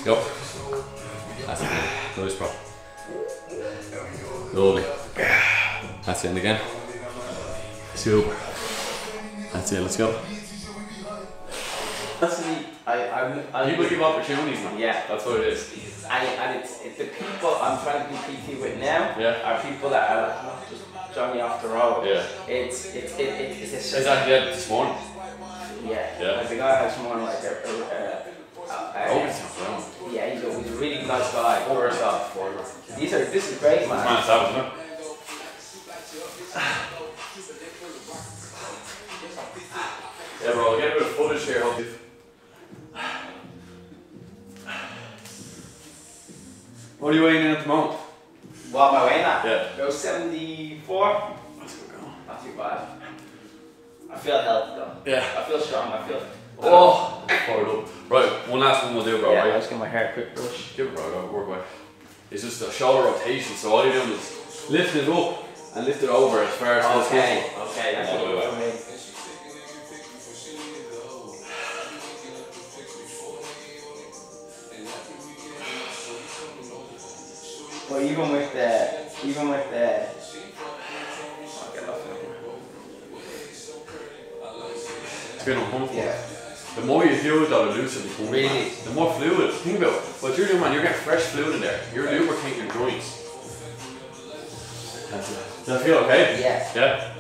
Let's go. That's it. Nice, bro. Lovely. That's it, and again. Super. That's it, let's go. People give opportunities, man. Yeah. That's what it is. And it's the people I'm trying to do PT with now are people that are not just jogging off the road. Yeah. It's a Is that this morning? Yeah. Like the guy has more like yeah, he's a really nice guy. First off, this is great, man. Man, savage, isn't it? Yeah, bro, I'll get a bit of footage here, hopefully. What are you weighing in at the moment? What am I weighing at? Yeah. About 74. That's good going. Not too bad. I feel healthy though. Yeah. I feel strong, I feel. Oh! Fired up. Right, one last one we'll do, bro, Yeah, right? I'll just get my hair a quick brush. Give it, bro, go work away. It's just a shoulder rotation, so all you're doing is lift it up and lift it over as far as possible. Okay, that's what I mean. But even with the I'll get off it. It's been uncomfortable. Yeah. The more you do it, though, the looser it becomes. Really? The more fluid. Think about it. What you're doing, man, you're getting fresh fluid in there. You're lubricating your joints. That's it. Does that feel okay? Yeah. Yeah?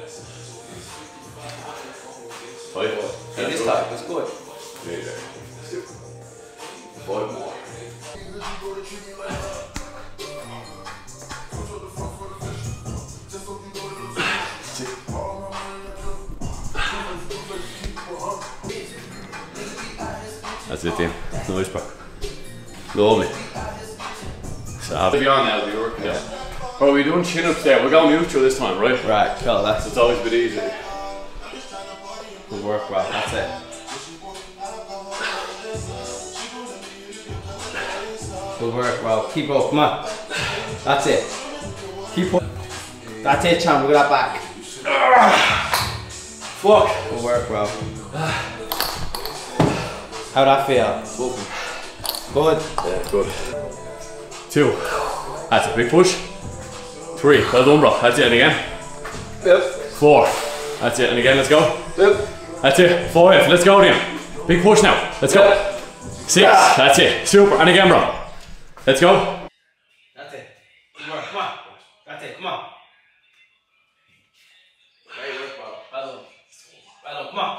Five. Hey, this time, that's good. Yeah, yeah. Let's do it. 5 more. That's it, Dion. Nice, bro. Lovely. So, be on now, be working. Yeah. Bro, we're doing chin-ups there. We're going neutral this time, right? Right, cool, that's It's always a bit easier. good work, bro. That's it. Good work, bro. Keep up, come on. That's it. Keep up. That's it, champ. Look at that back. Fuck. Good work, bro. How'd that feel? Good. Yeah, good. 2. That's a big push. 3. Well done, bro. That's it, and again. Yep. 4. That's it, and again, let's go. Yep. That's it. 5. Let's go, Dion. Big push now. Let's go. 6. That's it. Super. And again, bro. Let's go. That's it. Good work. Come on. That's it. Come on. Great work, bro. Well done. Well done. Come on.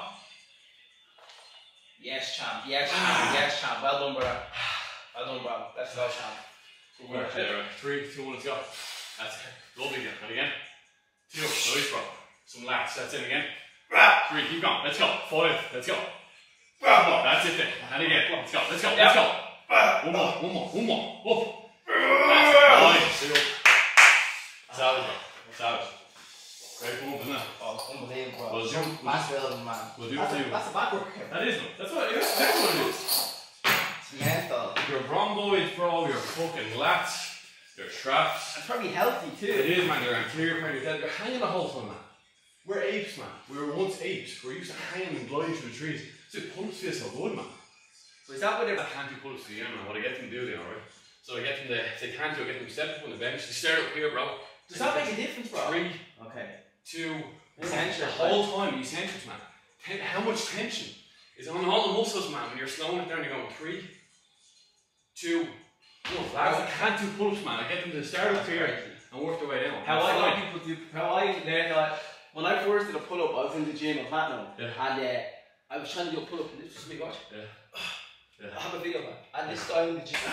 Yes, champ. Yes, champ. Yes, champ. Well done, bro. Well done, bro. Let's go, champ. Good work. Yeah, right. 3, 2, 1, let's go. That's it. Lovely again. And again. 2. Nice, bro. Some lats. That's it again. 3. Keep going. Let's go. 5. Let's go. 4. That's it then. And again. Let's go. Let's go. Let's go. One more. One more. One more. Up. That's it. Nice. Savage, bro. Savage. Great bump, isn't it? Oh, unbelievable, bro. We'll do, Mass building, man. we'll do That's for you. a back workout. That is, man. That's what it is. That's what it is. It's mental. Your rhomboids, bro, your fucking lats, your traps. It's probably healthy too. It is, man. They're anterior part of your head. You're hanging the whole time, man. We're apes, man. We were once apes. We're used to hanging and gliding through the trees. So it pumps feel so good, man. So is that what I can't do pull-ups for you, man? What I get them to do, you know, right? So I get them to, if they can't do, I get them to step up on the bench. They start up here, bro. Does that make a difference, bro? 3, Okay. 2, 1. Eccentric, The whole time, the eccentrics, man. How much tension is on all the muscles, man? When you're slowing it down, you're going 3, 2, 1. Lads, I can't do pull-ups, man. I get them to start up here and work their way down. How I like people do, how I learned, like, when I first did a pull-up, I was in the gym in Platinum, and I was trying to do a pull-up, and this was me, watch. Yeah. I have a video, man. And this guy in the gym.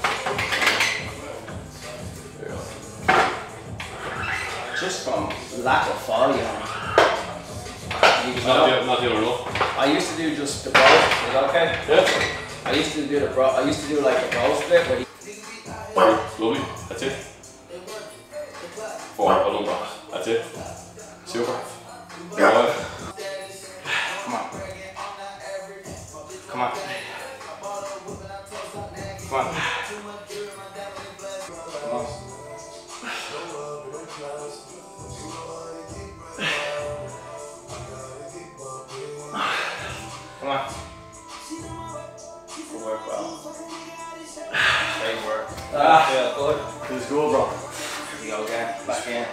Just from lack of fall, you know. Not the other enough. I used to do just the bro. Is that okay? Yeah. I used to do the bro. I used to do like the bro split where he. Lovely. That's it. 4. Well done, bro. That's it. Super. 5. Come on. Come on. Come on. Come on. Come on. Good work, bro. Great work. Good. Feels good, bro. Here we go again. Back in.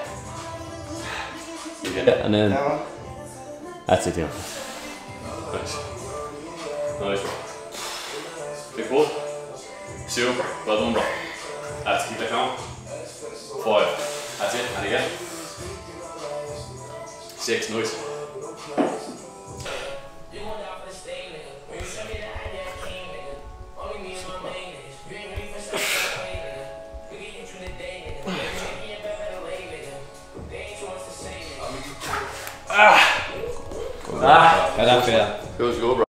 Yeah, and then Down. that's it, Dion. Nice. Nice, bro. Big pull. Super. Well done, bro. That's it. Keep that going. 5. That's it. And again. 6. Nice. How that feel? Feels good, bro.